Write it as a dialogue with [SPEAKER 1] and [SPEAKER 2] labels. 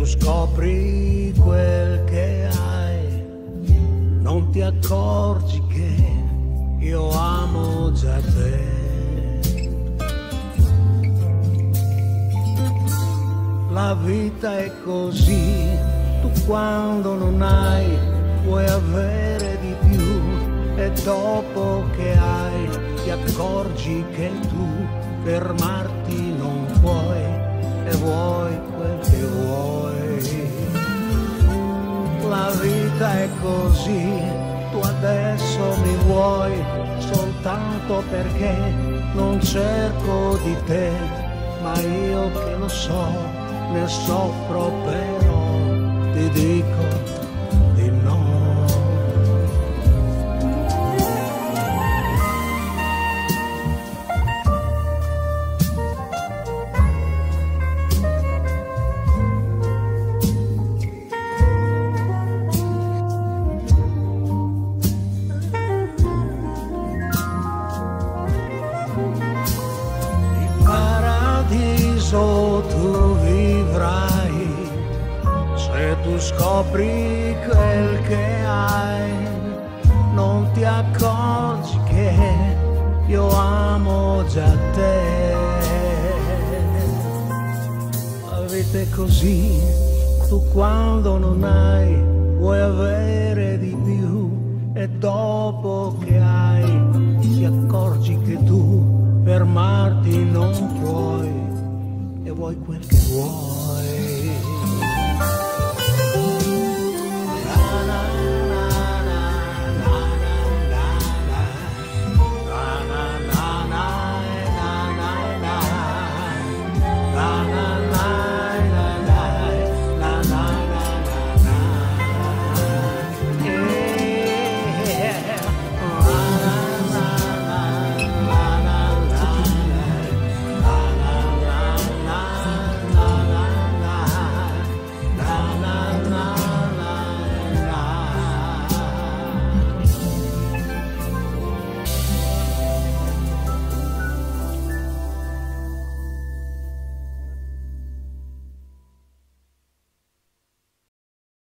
[SPEAKER 1] scopri quel che hai, non ti accorgi che io amo già te. La vita è così, tu quando non hai vuoi avere di più, e dopo che hai ti accorgi che tu fermarti non puoi, e vuoi quel che vuoi. La vita è così, tu adesso mi vuoi soltanto perché non cerco di te, ma io che lo so, ne soffro, però ti dico di no. Il paradiso tu vivrai se tu scopri quel che hai, non ti accorgi che io amo già te. La vita è così, tu quando non hai vuoi avere di più, e dopo che hai ti accorgi che tu fermarti non puoi, e vuoi quel che vuoi.